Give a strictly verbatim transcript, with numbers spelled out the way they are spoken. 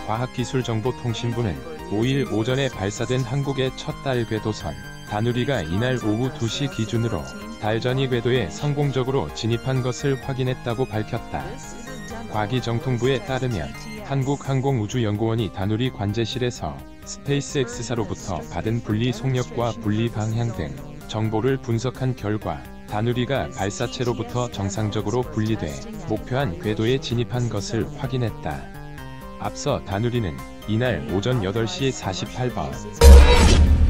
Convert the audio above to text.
과학기술정보통신부는 오일 오전에 발사된 한국의 첫 달 궤도선 다누리가 이날 오후 두 시 기준으로 달 전이 궤도에 성공적으로 진입한 것을 확인했다고 밝혔다. 과기정통부에 따르면 한국항공우주연구원이 다누리 관제실에서 스페이스X사로부터 받은 분리 속력과 분리 방향 등 정보를 분석한 결과 다누리가 발사체로부터 정상적으로 분리돼 목표한 궤도에 진입한 것을 확인했다. 앞서 다누리는 이날 오전 여덟 시 사십팔 분